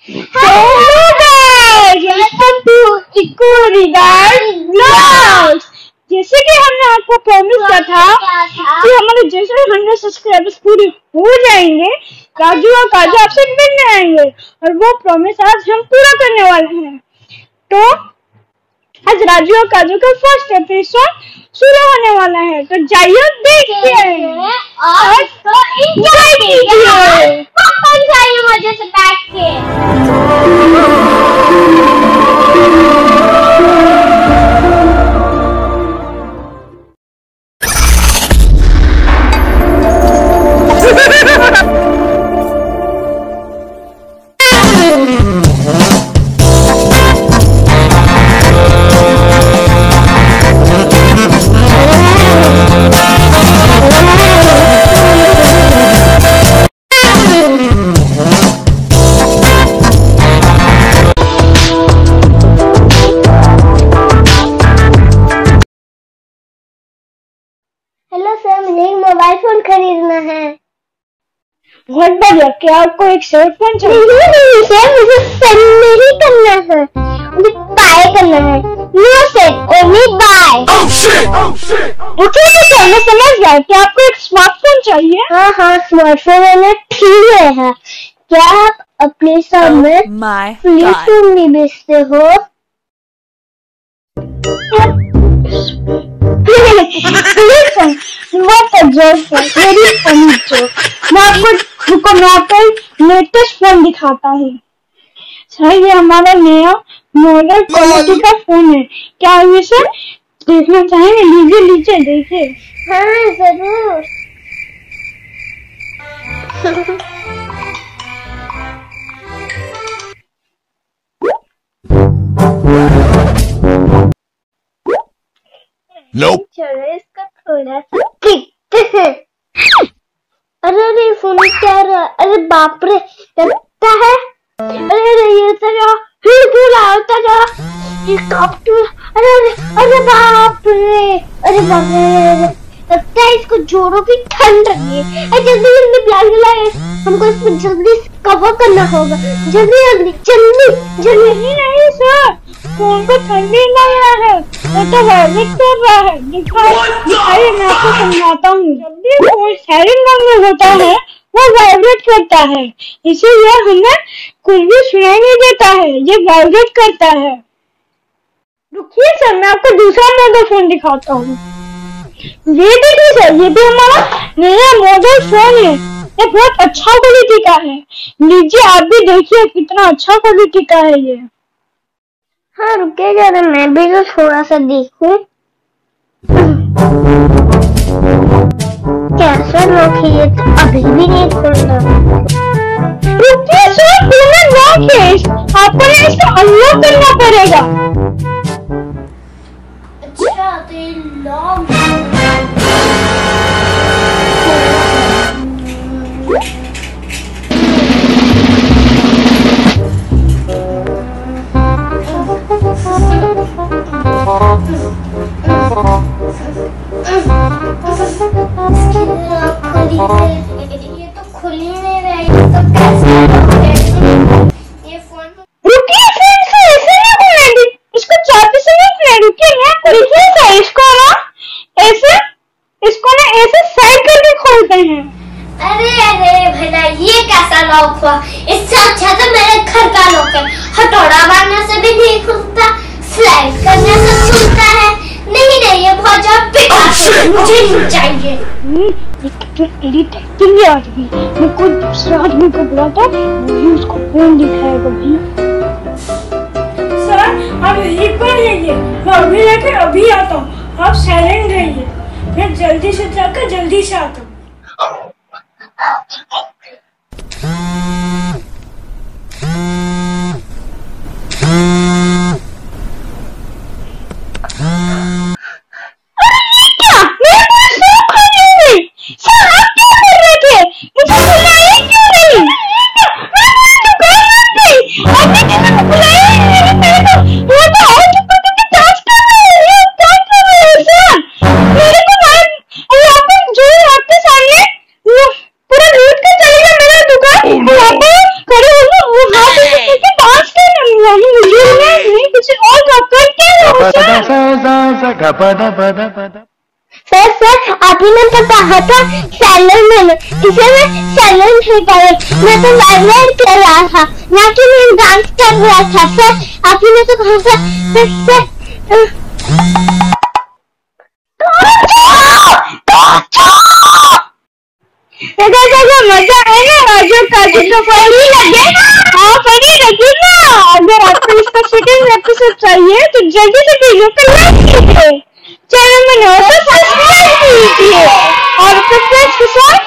Hello guys, welcome to eco regard blogs. जैसे कि हमने आपको प्रॉमिस किया था कि हमारे जैसे 100 सब्सक्राइबर्स पूरे हो जाएंगे, राजू और काजू आपसे मिलने आएंगे और वो प्रॉमिस आज हम पूरा करने वाले हैं। तो आज राजू और काजू का फर्स्ट एपिसोड शुरू होने वाला है, तो जाइए देखिए और एंजॉय कीजिए। मजे से बैठ के। हेलो सर, मुझे एक मोबाइल फोन खरीदना है। बहुत बढ़िया। क्या आपको एक सेल फोन चाहिए? नहीं सर, मुझे सेल नहीं करना है, मुझे बाय करना है। No sale, only buy. Okay sir, मैं समझ गया। क्या आपको एक स्मार्टफोन चाहिए? हाँ, स्मार्टफोन मैंने ठीक है। क्या आप अपने सामने फ्लिप फोन भी बेचते हो? मैं आपको लेटेस्ट फोन दिखाता हूँ। सर, ये हमारा नया मॉडल क्वालिटी का फोन है। क्या आप इसे देखना चाहेंगे? लीजिए देखिए। हाँ जरूर। Nope. चलो इसका थोड़ा सा देखते हैं। अरे फोन क्या रहा? अरे बाप रे, लगता है। अरे ये तो क्या होता क्या? अरे बाप रे, लगता है इसको जोड़ों की ठंड लगी है। जल्दी ब्लैंकेट लाए, हमको इसको जल्दी कवर करना होगा। जल्दी। नहीं सर, फोन को ठंडी लग रहा है, वो तो वाइब्रेट कर रहा है। दिखाइए, मैं आपको समझाता हूँ। जब भी फोन साइलेंट मोड में होता है वो वाइब्रेट करता है, इसीलिए हमें कुछ भी सुनाई नहीं देता है, ये वाइब्रेट करता है। रुकिए सर, मैं आपको दूसरा मॉडल फोन दिखाता हूँ। ये देखिए सर, ये भी हमारा नया मॉडल फोन है। ये बहुत अच्छा क्वालिटी का है। लीजिए, आप भी देखिए कितना अच्छा क्वालिटी का है ये। हाँ रुके जरा, मैं भी तो थोड़ा सा देखूं। कैसा लॉक है ये? तो अभी भी नहीं खोल रहा। रुकिए सर, लॉक है, आपको ना इसको अनलॉक करना पड़ेगा। अच्छा, तो ये लॉक ये तो खुल ही नहीं रहा है। तो कैसे ये फोन? रुकिए सर, ऐसे नहीं खोलेंगे, इसको चाबी से नहीं खोलेंगे। रुकिए, मैं देखिए सर, इसको ना ऐसे साइड करके खोलते हैं। अरे भला ये कैसा लॉक हुआ? इससे अच्छा तो मेरे घर का लॉक है। हथौड़ा मारने से भी नहीं खुलता, स्लाइड करने से खुलता है। नहीं, ये बहुत ज्यादा बेकार है, मुझे नहीं चाहिए। इरिटेटिंग है आदमी। मैं कोई दूसरे आदमी को बुलाता हूँ, वही उसको फोन दिखाएगा भाई। सर, आप यहीं पर रहिए, मैं अभी लेकर अभी आता हूँ। आप साइलेंट रहिए, मैं जल्दी से जाकर जल्दी से आता हूँ। मुझसे और करते रहो सर। सर अभी ने तो कहा था सैलर मैंने, इसे मैं सैलर नहीं पाया, मैं तो वाइब्रेट कर रहा था ना कि मैं डांस कर रहा था। सर अभी ने तो कहा था मजा है ना जो काजू तो फनी लगे। हाँ फनी लगी ना। अगर आपको इसका सेकंड एपिसोड चाहिए तो जल्दी से वीडियो को लाइक कीजिए, चैनल में नया तो सब्सक्राइब कीजिए और अपने फ्रेंड्स के साथ